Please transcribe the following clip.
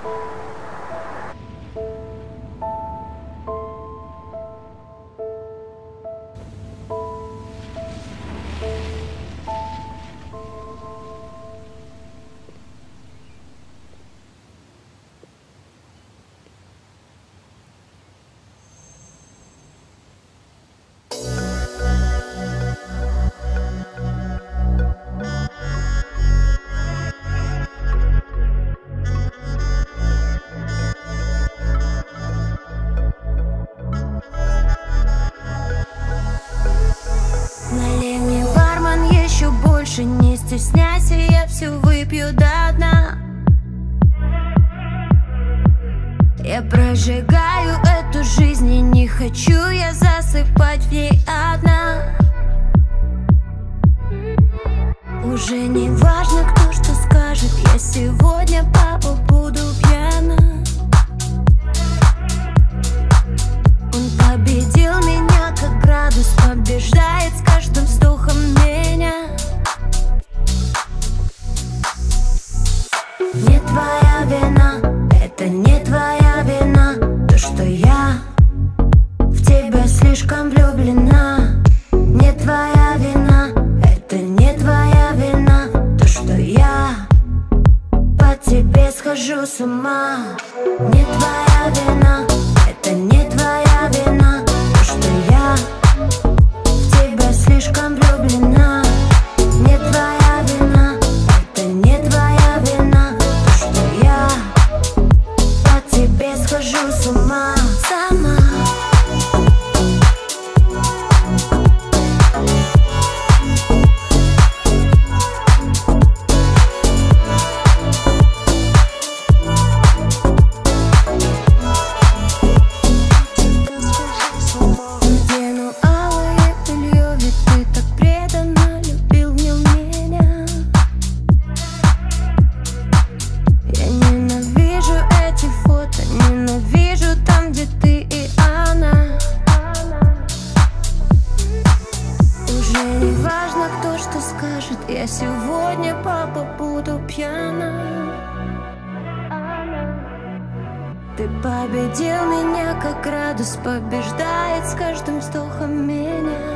Не стесняйся, я все выпью до дна. Я прожигаю эту жизнь и не хочу я засыпать в ней одна. Уже не важно, кто что скажет, я сегодня, папа, буду пьяна. Он победил меня, как градус побеждает с каждым вздохом меня. Не твоя вина, это не твоя вина, то, что я в тебя слишком влюблена. Не твоя вина, это не твоя вина, то, что я по тебе схожу с ума. Не твоя вина, это не твоя вина, то, что я в тебя слишком влюблена. Не твоя вина, это не твоя вина, тебе схожу с ума сама. Надену алое белье, ведь ты так преданно любил в нем меня. Я ненавижу эти фото, ненавижу там, где ты и она. Уже не важно, кто что скажет, я сегодня, папа, буду пьяна. Ты победил меня, как градус побеждает с каждым вздохом меня.